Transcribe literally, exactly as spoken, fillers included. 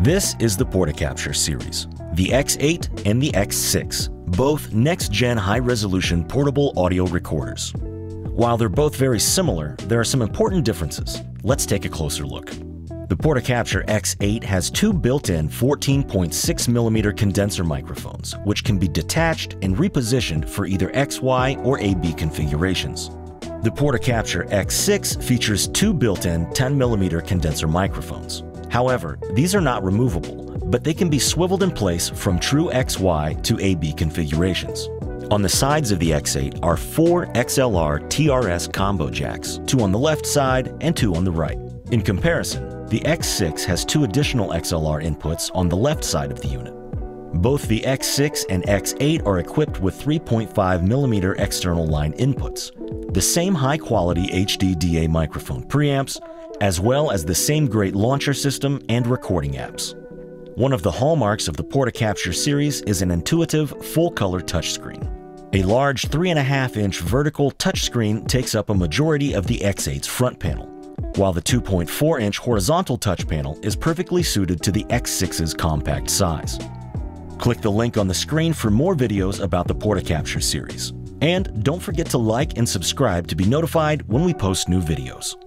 This is the Portacapture series, the X eight and the X six, both next-gen high-resolution portable audio recorders. While they're both very similar, there are some important differences. Let's take a closer look. The Portacapture X eight has two built-in fourteen point six millimeter condenser microphones, which can be detached and repositioned for either X Y or A B configurations. The Portacapture X six features two built-in ten millimeter condenser microphones. However, these are not removable, but they can be swiveled in place from true X Y to A B configurations. On the sides of the X eight are four X L R T R S combo jacks, two on the left side and two on the right. In comparison, the X six has two additional X L R inputs on the left side of the unit. Both the X six and X eight are equipped with three point five millimeter external line inputs, the same high-quality H D D A microphone preamps, as well as the same great launcher system and recording apps. One of the hallmarks of the Portacapture series is an intuitive, full-color touchscreen. A large three point five inch vertical touchscreen takes up a majority of the X eight's front panel, while the two point four inch horizontal touch panel is perfectly suited to the X six's compact size. Click the link on the screen for more videos about the Portacapture series. And don't forget to like and subscribe to be notified when we post new videos.